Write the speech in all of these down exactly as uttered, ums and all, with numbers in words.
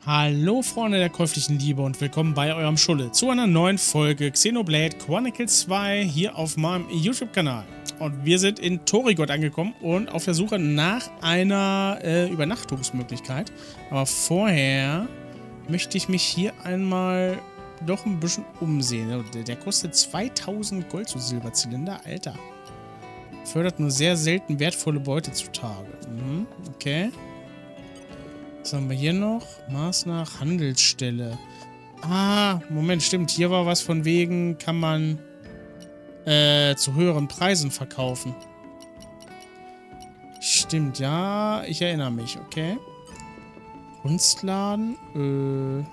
Hallo Freunde der käuflichen Liebe und willkommen bei eurem Schulle zu einer neuen Folge Xenoblade Chronicles zwei hier auf meinem YouTube-Kanal. Und wir sind in Torigott angekommen und auf der Suche nach einer äh, Übernachtungsmöglichkeit. Aber vorher möchte ich mich hier einmal doch ein bisschen umsehen. Der, der kostet zweitausend Gold zu Silberzylinder, Alter. Fördert nur sehr selten wertvolle Beute zutage. Mhm, okay. Was haben wir hier noch? Maß nach Handelsstelle. Ah, Moment, stimmt. Hier war was von wegen, kann man äh, zu höheren Preisen verkaufen. Stimmt, ja. Ich erinnere mich, okay. Kunstladen. Äh,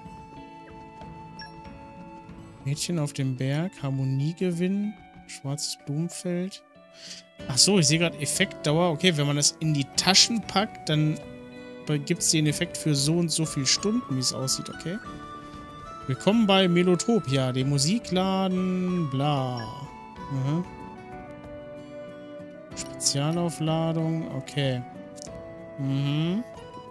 Mädchen auf dem Berg. Harmoniegewinn. Schwarzes Blumenfeld. Ach so, ich sehe gerade Effektdauer. Okay, wenn man das in die Taschen packt, dann gibt es den Effekt für so und so viele Stunden, wie es aussieht, okay? Willkommen bei Melotopia, dem Musikladen, bla. Mhm. Spezialaufladung, okay. Mhm.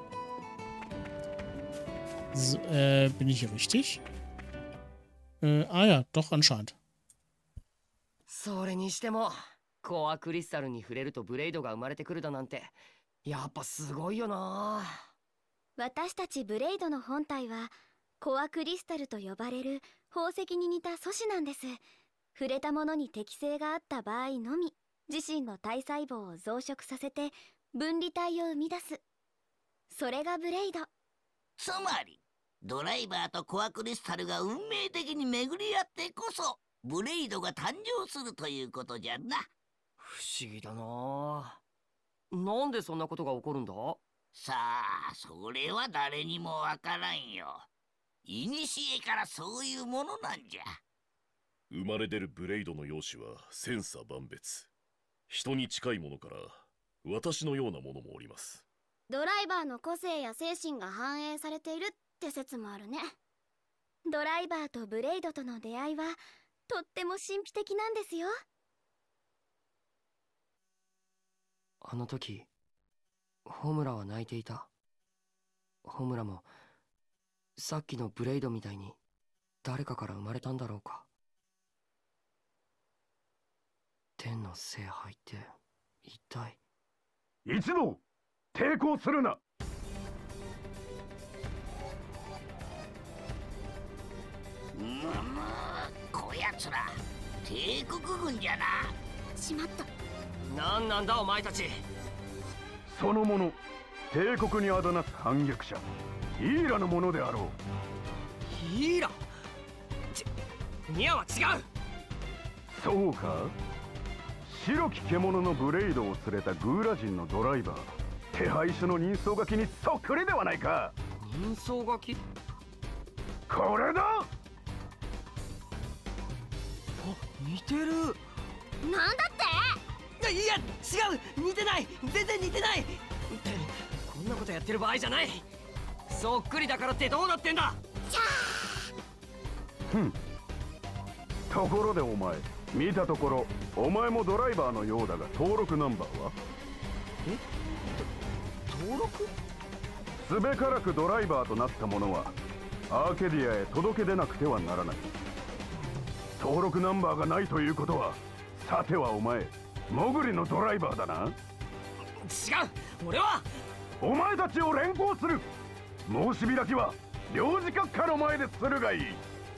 So, äh, bin ich hier richtig? Äh, ah ja, doch, anscheinend. それにしても、コアクリスタルに触れるとブレイドが生まれてくるだなんて、やっぱすごいよな。 私たちブレイドの本体はコアクリスタルと呼ばれる宝石に似た素子なんです。触れたものに適性があった場合のみ自身の体細胞を増殖させて分離体を生み出す。それがブレイド。 つまりドライバーとコアクリスタルが運命的に巡り合ってこそブレイドが誕生するということじゃな。 不思議だな。なんでそんなことが起こるんだ？ さあ、それは誰にもわからんよ。いにしえからそういうものなんじゃ。 生まれ出るブレイドの容姿は千差万別。人に近いものから私のようなものもおります。 ドライバーの個性や精神が反映されているって説もあるね。ドライバーとブレイドとの出会いはとっても神秘的なんですよ。 あの時、ホムラは泣いていた。ホムラもさっきのブレイドみたいに誰かから生まれたんだろうか。天の聖杯って一体。 一同抵抗するな。 うむむ、こやつら帝国軍じゃな。 しまった。 なんなんだお前たち。 その者、帝国にあだなす反逆者イーラのものであろう。 イーラ？ち、ニアは違う。 そうか。白き獣のブレイドを連れたグーラ人のドライバー、手配書の人相書きにそっくりではないか。 人相書き？ これだ。あ、 似てる。 なんだって？ いや、違う、似てない、全然似てない。こんなことやってる場合じゃない。そっくりだからってどうなってんだ。 ふん。ところでお前、見たところお前もドライバーのようだが登録ナンバーは？ え？登録？ すべからくドライバーとなった者はアーケディアへ届け出なくてはならない。登録ナンバーがないということは、さてはお前モグリのドライバーだな。 違う、俺は。 お前たちを連行する。申し開きは領事閣下の前でするがいい。 レ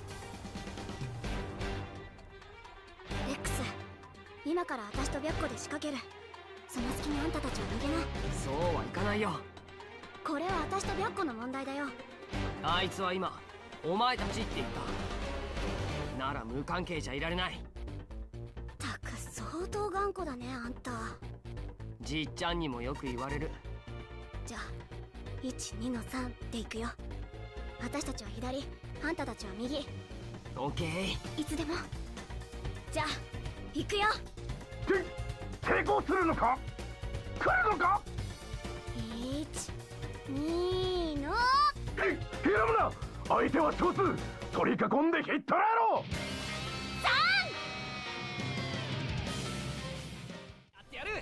ックス、今から私と白虎で仕掛ける。その隙にあんたたちは逃げな。 そうはいかないよ。 これは私と白虎の問題だよ。 あいつは今お前たちって言った。なら無関係じゃいられない。 たく相当頑固だね、あんた。 じっちゃんにもよく言われる。 じゃあいち、にのさんで行くよ。私たちは左、あんたたちは右。 オッケー。 いつでも。じゃあ行くよ。 て抵抗するのか？来るのか？ いち、にの。 え、ひらむな。相手は少数。取り囲んでひっ捕らえろ。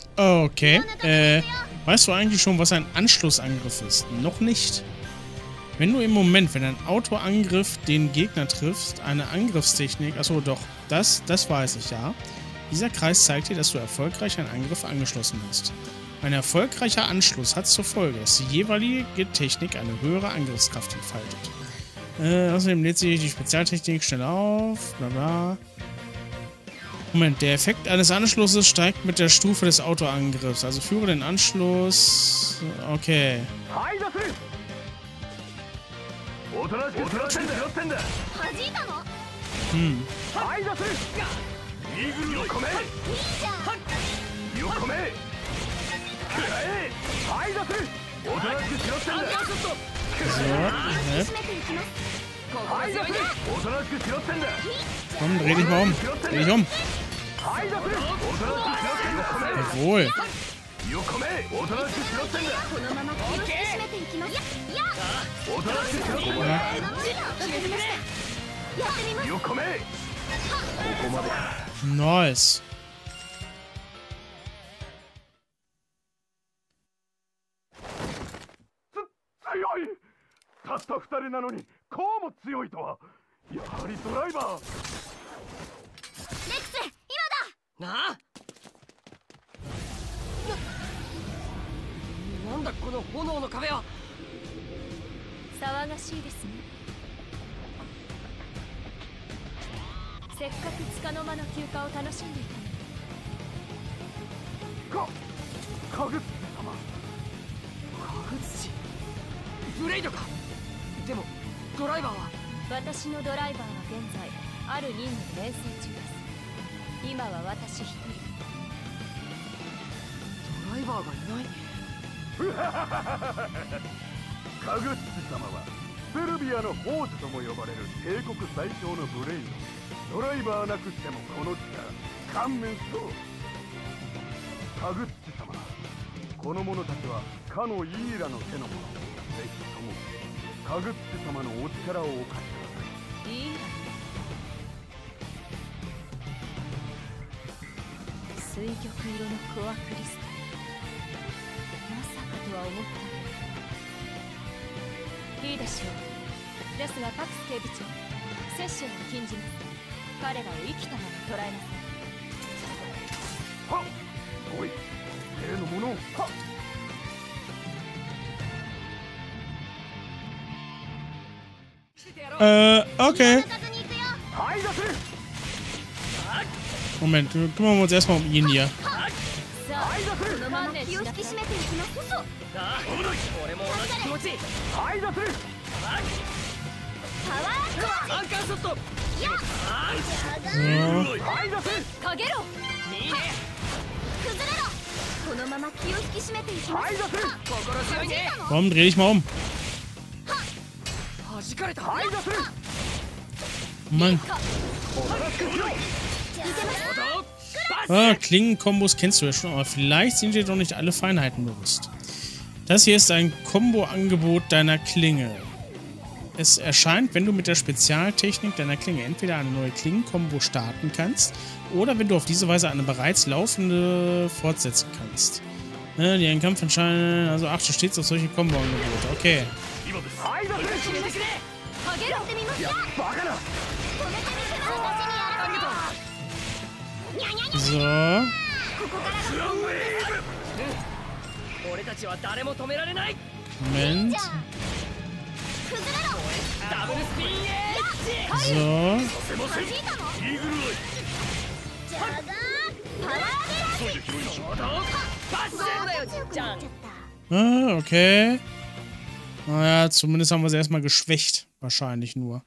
Okay, äh, weißt du eigentlich schon, was ein Anschlussangriff ist? Noch nicht. Wenn du im Moment, wenn ein Autoangriff den Gegner triffst, eine Angriffstechnik, achso doch, das, das weiß ich, ja. Dieser Kreis zeigt dir, dass du erfolgreich einen Angriff angeschlossen hast. Ein erfolgreicher Anschluss hat zur Folge, dass die jeweilige Technik eine höhere Angriffskraft entfaltet. Äh, außerdem lädt sich die Spezialtechnik schnell auf, bla bla. Moment, der Effekt eines Anschlusses steigt mit der Stufe des Autoangriffs. Also führe den Anschluss... Okay. Hm. So, ne? Komm, dreh dich mal um. Dreh dich um. Jawohl. Nice. たった二人なのにこうも強いとは。やはりドライバー。 レックス、今だ。 なあ。なんだこの炎の壁は。 騒がしいですね。せっかく束の間の休暇を楽しんでいたのに。 か、かぐつ様。 かぐつブレイドか。でもドライバーは。 私のドライバーは現在ある任務で連戦中です。今は私一人。 ドライバーがいない。 カグッチ様はセルビアのホーズとも呼ばれる帝国最強のブレイド。ドライバーなくしてもこの力勘弁しろ。カグッチ様、この者たちはかのイーラの手の者。ぜひともカグッチ様のお力をお貸しください。 いいわ。水玉色のコアクリスタル。まさかとは思ったいいでしょう。ですがパクス警部長、接種を禁じます。彼らを生きたまま捕らえなさい。 はっ、おい、例の者を。はっ。 Äh, okay. Moment, kümmern wir uns erstmal um ihn hier. Komm, dreh dich mal um. Mann. Ah, Klingenkombos kennst du ja schon, aber vielleicht sind dir doch nicht alle Feinheiten bewusst. Das hier ist ein Kombo-Angebot deiner Klinge. Es erscheint, wenn du mit der Spezialtechnik deiner Klinge entweder eine neue Klingenkombo starten kannst oder wenn du auf diese Weise eine bereits laufende fortsetzen kannst. Ne, die einen Kampf entscheiden, also achte stets auf solche Kombo-Angebote. Okay. So. Moment. So. Ah, okay. Naja, zumindest haben wir sie erstmal geschwächt. Wahrscheinlich nur.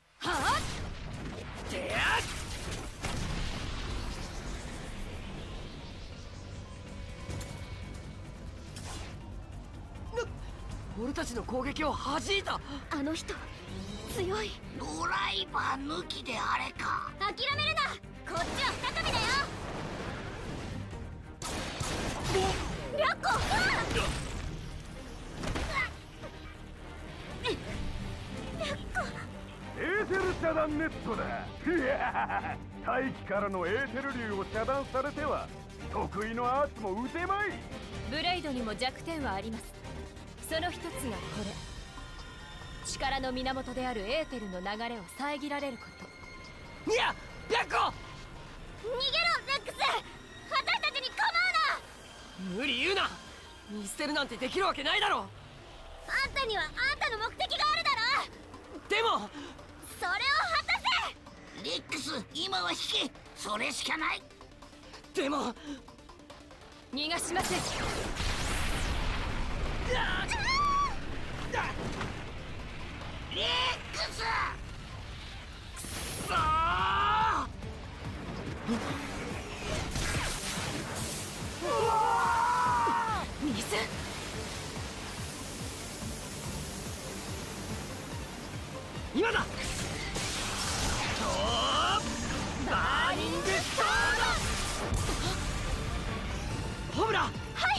あの人強い。 ドライバー抜きであれか。 諦めるな。こっちは再びだよ。リャッコ。 エーテル遮断ネットだ。いや、大気からのエーテル流を遮断されては得意のアーツも打てまい。 ブレイドにも弱点はあります。その一つがこれ。 力の源であるエーテルの流れを遮られること。 いや、白虎。 逃げろレックス、私たちに構うな。 無理言うな。見捨てるなんてできるわけないだろ。 あんたにはあんたの目的があるだろ。 でもそれを果たせ。 レックス、今は引け。それしかない。 でも逃がしません。 レックス、 さあ水。今だ。バーニングソード。ホムラ。 はい。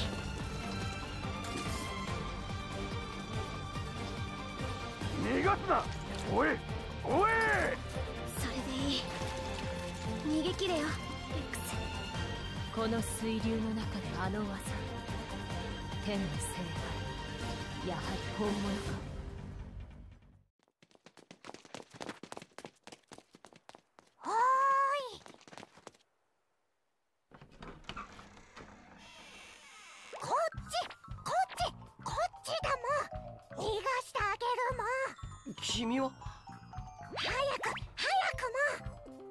逃がすな。おいおい。 それでいい。逃げ切れよレックス。 この水流の中であの技、天の聖杯、やはり本物か。 おーい。こっちこっちこっちだもん。逃がしてあげるもん。 君は早く早くも。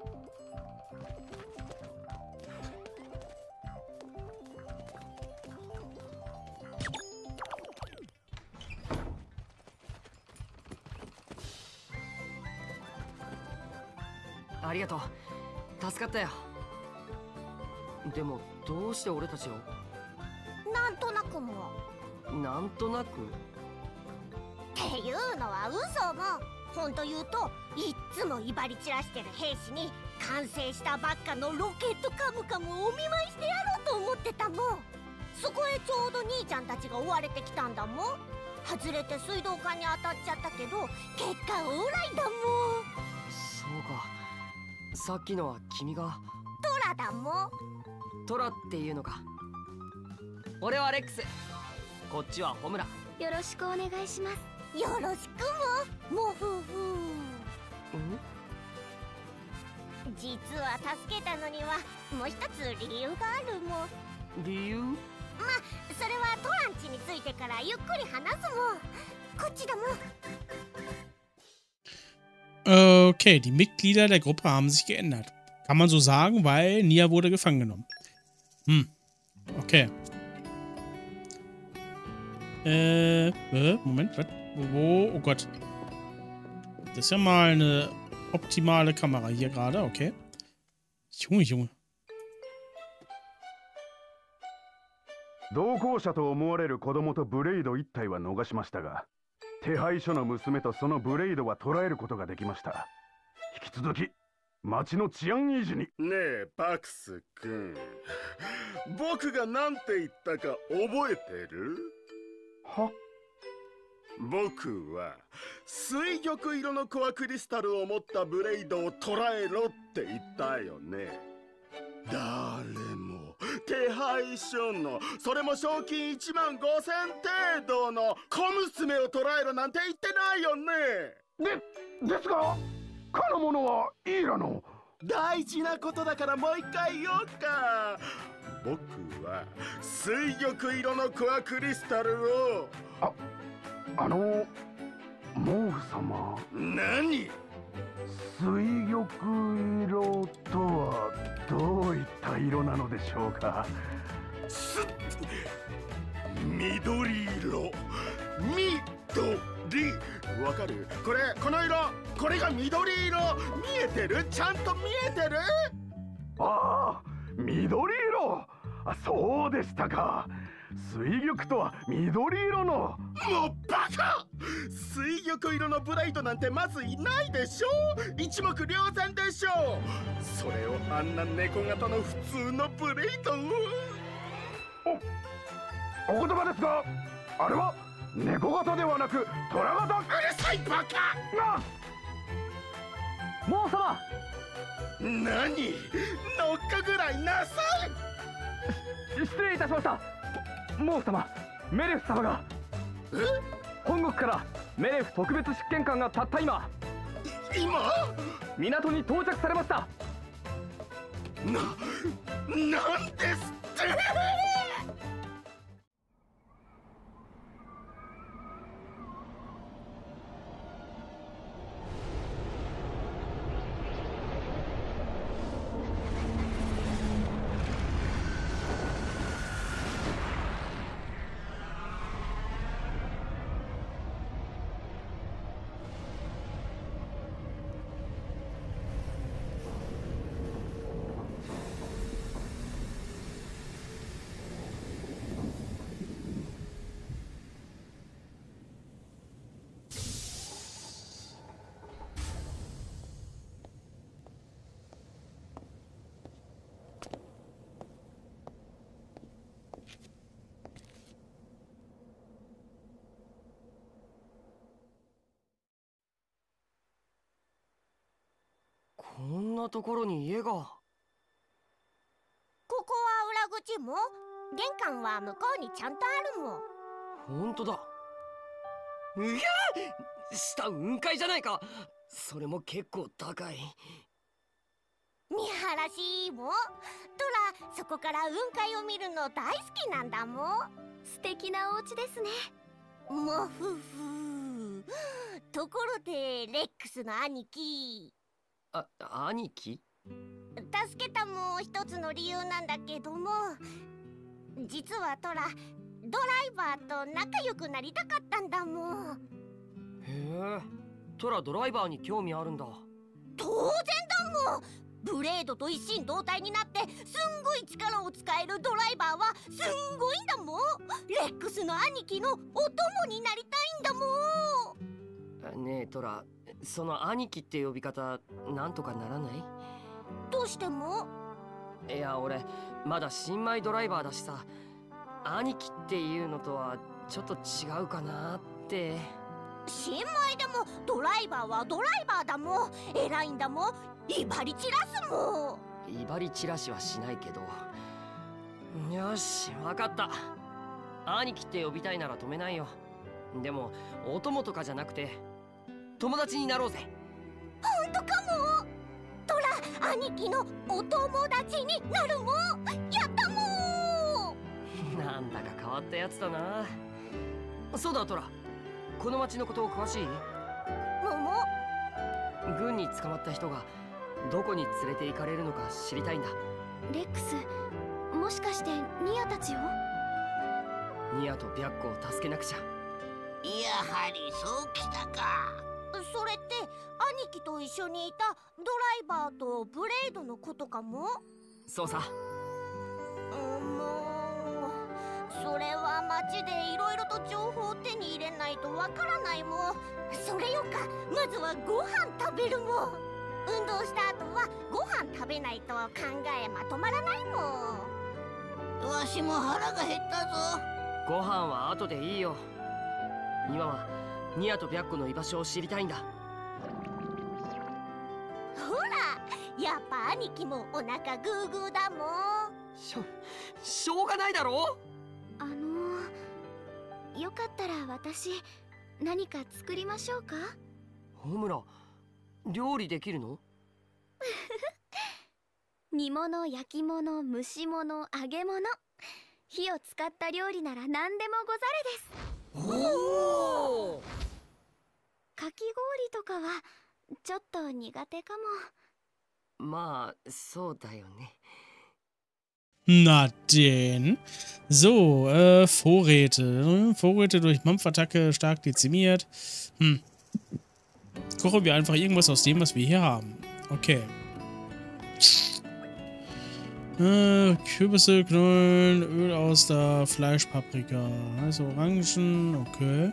ありがとう。助かったよ。でもどうして俺たちを？ なんとなくも。 なんとなく？ っていうのは嘘も。ほんと言うと、いっつも威張り散らしてる兵士に完成したばっかのロケットカムカムをお見舞いしてやろうと思ってたもん。そこへちょうど兄ちゃんたちが追われてきたんだもん。外れて水道管に当たっちゃったけど、結果オーライだもん。 そうか。さっきのは君がトラだもん。 トラっていうのか。俺はレックス、こっちはホムラ。 よろしくお願いします。よろしくももふふ。 ん？ 実は助けたのにはもう一つ理由があるもん。 理由？ まあそれはトランチについてからゆっくり話すもん。こっちだもん。 Okay, die Mitglieder der Gruppe haben sich geändert. Kann man so sagen, weil Nia wurde gefangen genommen. Hm. Okay. Äh, äh Moment, was? Wo? Oh Gott. Das ist ja mal eine optimale Kamera hier gerade, okay. Junge, Junge. 同行者と思われる子供とブレイド一体は逃しましたが、手配書の娘とそのブレイドは捕らえることができました。引き続き町の治安維持に。 ねえパクス君、僕が何て言ったか覚えてる？ は？ 僕は水玉色のコアクリスタルを持ったブレイドを捕らえろって言ったよね。誰も手配書の、それも賞金いちまんごせん程度の小娘を捕らえろなんて言ってないよね。 で、ですがかの者はイーラの。 大事なことだからもう一回言おうか。僕は水玉色のコアクリスタルを。 あ、あの毛布様。 何？ 水玉色とはどういった色なのでしょうか。 すっ、緑色。緑。わかる？これ、この色、これが緑色。見えてる？ちゃんと見えてる？ ああ、緑色。あ、そうでしたか。水玉とは緑色の。 もうバカ！水玉色のブレイドなんてまずいないでしょ。一目瞭然でしょ。それをあんな猫型の普通のブレイドを。 お、お言葉ですが、あれは猫型ではなく虎型。 うるさいバカ！ なモー様。 何？ノックぐらいなさい。 失礼いたしました。モー様、メレフ様がえ？ 本国からメレフ特別執権官がたった今今港に到着されました。 な、なんですって。 こんなところに家が。 ここは裏口も玄関は向こうにちゃんとあるもん。 ほんとだ。うや下雲海じゃないか。それも結構高い。 見晴らしいもん。トラ、そこから雲海を見るの大好きなんだもん。 素敵なお家ですね。 もふふ。ところでレックスの兄貴。 あ、兄貴？ 助けたも一つの理由なんだけども、実はトラ、ドライバーと仲良くなりたかったんだもん。 へえ、トラドライバーに興味あるんだ。 当然だもん。ブレードと一心同体になってすんごい力を使えるドライバーはすんごいんだもん。レックスの兄貴のお供になりたいんだもん。 ねえトラ、その兄貴って呼び方なんとかならない？ どうしても？ いや俺まだ新米ドライバーだしさ、兄貴っていうのとはちょっと違うかなって。 新米でもドライバーはドライバーだもん。偉いんだもん。威張り散らすもん。 威張り散らしはしないけど。よし分かった。兄貴って呼びたいなら止めないよ。でもお供とかじゃなくて友達になろうぜ。 ほんとかも。トラ、兄貴のお友達になるもん。やったもん。 なんだか変わったやつだな。そうだトラ、この町のこと詳しい？ もも？ 軍に捕まった人がどこに連れて行かれるのか知りたいんだ。 レックス、もしかしてニアたちを？ ニアと白虎を助けなくちゃ。 やはりそうきたか。 それって兄貴と一緒にいたドライバーとブレードのことかも？ そうさ。 うもうそれは街でいろいろと情報を手に入れないとわからないもん。それよか、まずはご飯食べるもん。運動した後はご飯食べないと考えまとまらないもん。 わしも腹が減ったぞ。 ご飯は後でいいよ。今はニアと白虎の居場所を知りたいんだ。 ほら、やっぱ兄貴もお腹グーグーだもん。 しょ、しょうがないだろ。 あのー、よかったら私何か作りましょうか？ ホムラ、料理できるの？ 煮物、焼き物、蒸し物、揚げ物、火を使った料理なら何でもござれです。 おお。 かき氷とかはちょっと苦手かも。 まあそうだよね。 Na denn. So, äh, Vorräte. Vorräte durch Mampfattacke stark dezimiert. Hm. Kochen wir einfach irgendwas aus dem, was wir hier haben. Okay. Äh, Kürbisse, Knollen, Öl aus der Fleischpaprika. Also Orangen, okay.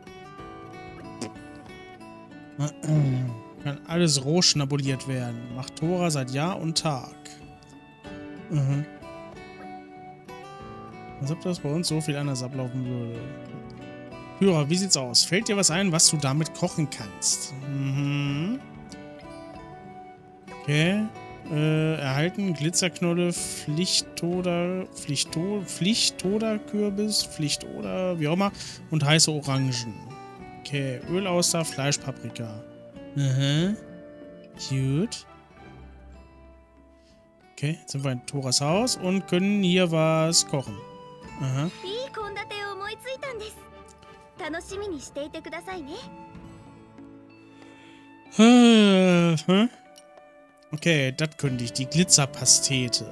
Kann alles roh schnabuliert werden. Macht Tora seit Jahr und Tag. Mhm. Als ob das bei uns so viel anders ablaufen würde. Führer, wie sieht's aus? Fällt dir was ein, was du damit kochen kannst? Mhm. Okay. Äh, erhalten Glitzerknolle, Pflichtoder, Pflichto, Pflichtoder-Kürbis, Pflichtoder, wie auch immer, und heiße Orangen. Okay, Ölauster, Fleischpaprika. Mhm. Cute. Okay, jetzt sind wir in Toras Haus und können hier was kochen. Aha. いい献立を思いついたんです。楽しみにしていてくださいね。 Okay, das könnte ich. Die Glitzerpastete.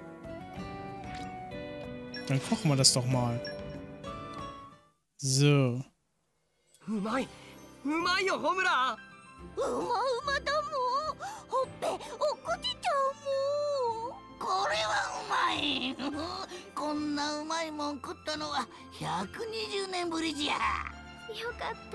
Dann kochen wir das doch mal. So. うまい、うまいよホムラ。 うまうまだもん。ほっぺおっこちちゃうもん。 これはうまい。こんなうまいもん食ったのはひゃくにじゅうねんぶりじゃ。 よかった。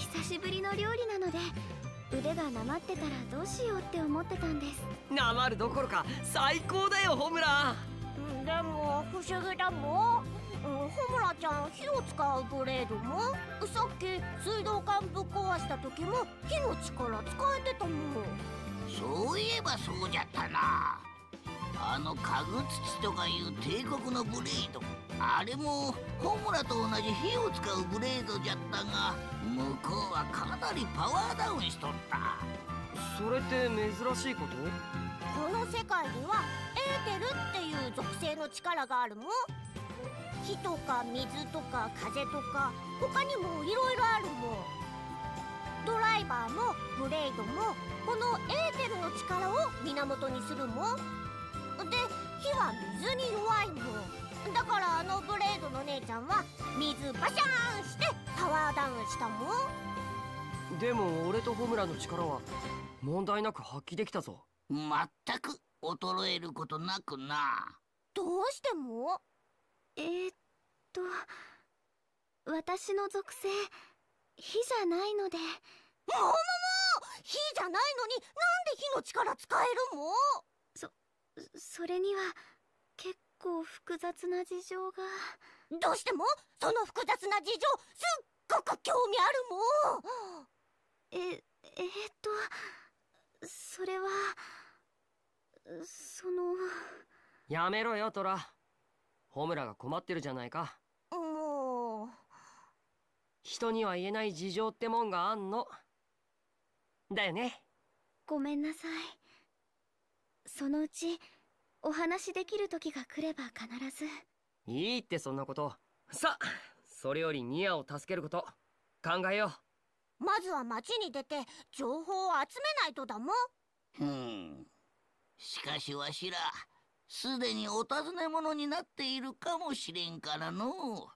久しぶりの料理なので腕がなまってたらどうしようって思ってたんです。 なまるどころか最高だよホムラ。 でも不思議だもん。ホムラちゃん火を使うブレードもさっき水道管ぶっ壊した時も火の力使えてたもん。 そういえばそうじゃったな。あの家具土とかいう帝国のブレード、あれもホムラと同じ火を使うブレードじゃったが、向こうはかなりパワーダウンしとった。 それって珍しいこと？ この世界にはエーテルっていう属性の力があるもん。火とか水とか風とか他にもいろいろあるもん。ドライバーもブレードもこのエーテルの力を源にするもん。で火は水に弱いもん。だからあのブレードの姉ちゃんは水バシャーンしてパワーダウンしたもん。 でも俺とホムラの力は問題なく発揮できたぞ。 まったく衰えることなくな。 どうしても？ えー、っと私の属性火じゃないので。もももも火じゃないのになんで火の力使えるもん？ そそれには結構複雑な事情が。 どうしてもその複雑な事情すっごく興味あるもん。 ええー、っとそれはその。 やめろよトラ。ホムラが困ってるじゃないか。 もう人には言えない事情ってもんがあんのだよね。 ごめんなさい。そのうちお話できる時が来れば必ず。 いいってそんなこと。さあそれよりニアを助けること考えよう。まずは町に出て情報を集めないとだもん。 ふん、しかしわしらすでにお尋ね者になっているかもしれんからの。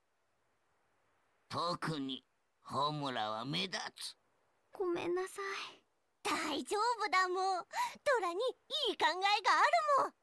特にホムラは目立つ。 ごめんなさい。 大丈夫だもん。トラにいい考えがあるもん。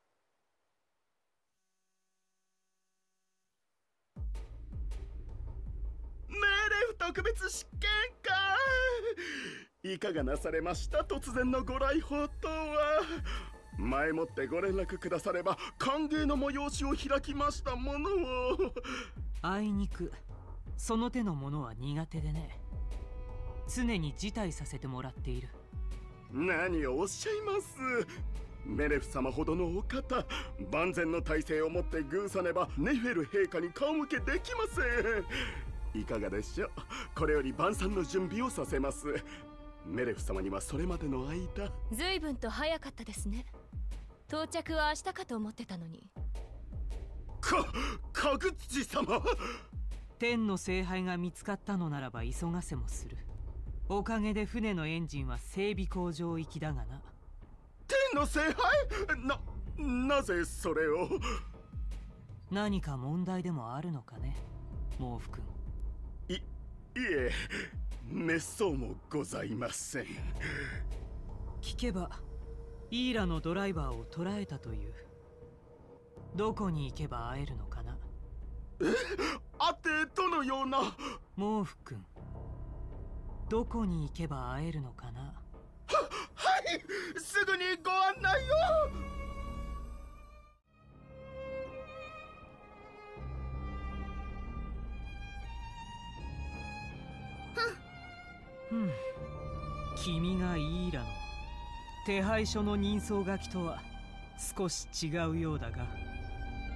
メレフ特別試験か。いかがなされました？突然のご来訪とは。前もってご連絡くだされば歓迎の催しを開きましたものを。 あいにくその手のものは苦手でね。常に辞退させてもらっている。 何をおっしゃいます。メレフ様ほどのお方、万全の体制をもって偶さねばネフェル陛下に顔向けできません。いかがでしょう。これより晩餐の準備をさせます。メレフ様にはそれまでの間。 随分と早かったですね。到着は明日かと思ってたのに。 か、かぐっち様。 天の聖杯が見つかったのならば急がせもする。おかげで船のエンジンは整備工場行きだがな。 天の聖杯？な、なぜそれを？ 何か問題でもあるのかね、毛布君。 い、いえ、めっそうもございません。 聞けばイーラのドライバーを捕らえたという。どこに行けば会えるのかな。 え、あてどのような。 毛布君、どこに行けば会えるのかな。は、 はい、すぐにご案内を。 ふん、君がイーラの手配書の人相書きとは少し違うようだが。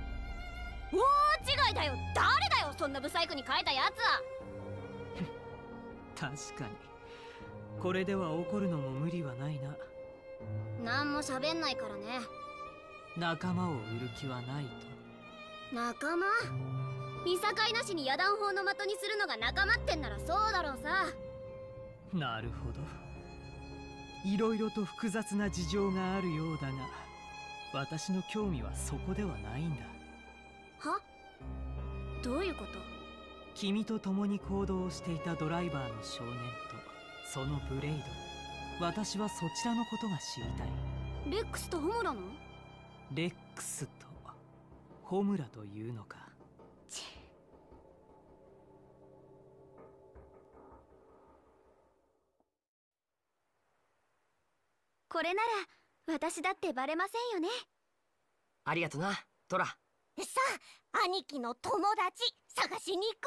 大違いだよ。誰だよそんなブサイクに書いたやつは。 確かにこれでは怒るのも無理はないな。 何も喋んないからね。 仲間を売る気はないと。 仲間？見境なしに野団砲の的にするのが仲間ってんならそうだろうさ。 なるほど。いろいろと複雑な事情があるようだが、私の興味はそこではないんだ。 は？どういうこと？ 君と共に行動していたドライバーの少年とそのブレイド、私はそちらのことが知りたい。 レックスとホムラの？ レックスとホムラというのか。 これなら私だってバレませんよね。 ありがとなトラ。 さあ兄貴の友達探しに行く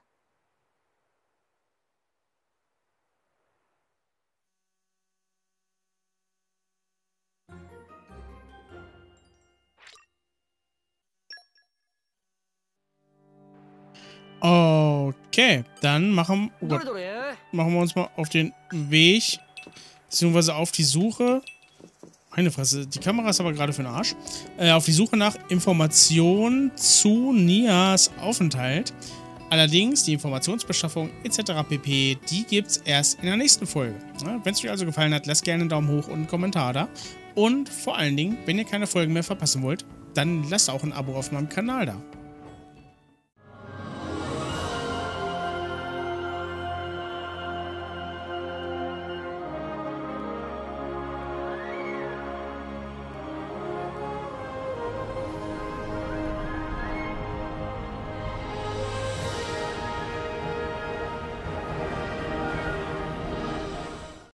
の。Okay, dann machen, oh Gott, どれどれ machen wir uns mal auf den Weg, beziehungsweise auf die Suche. Meine Fresse, die Kamera ist aber gerade für den Arsch. Äh, auf die Suche nach Informationen zu Nias Aufenthalt. Allerdings, die Informationsbeschaffung et cetera pp., die gibt's erst in der nächsten Folge. Ja, wenn es euch also gefallen hat, lasst gerne einen Daumen hoch und einen Kommentar da. Und vor allen Dingen, wenn ihr keine Folgen mehr verpassen wollt, dann lasst auch ein Abo auf meinem Kanal da.